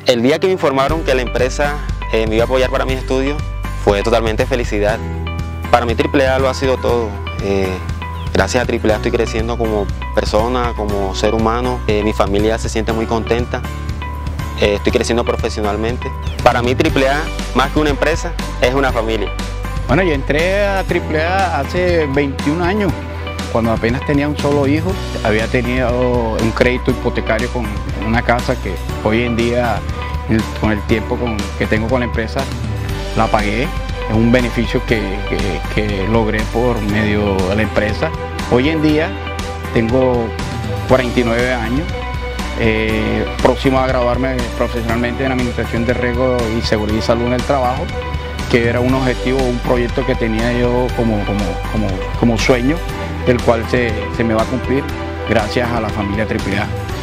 El día que me informaron que la empresa me iba a apoyar para mis estudios fue totalmente felicidad. Para mí AAA lo ha sido todo. Gracias a AAA estoy creciendo como persona, como ser humano. Mi familia se siente muy contenta. Estoy creciendo profesionalmente. Para mí AAA, más que una empresa, es una familia. Bueno, yo entré a AAA hace 21 años, cuando apenas tenía un solo hijo. Había tenido un crédito hipotecario con una casa que hoy en día, con el tiempo que tengo con la empresa, la pagué. Es un beneficio que logré por medio de la empresa. Hoy en día tengo 49 años, próximo a graduarme profesionalmente en Administración de Riesgo y Seguridad y Salud en el Trabajo, que era un objetivo, un proyecto que tenía yo como sueño, el cual se me va a cumplir gracias a la familia AAA.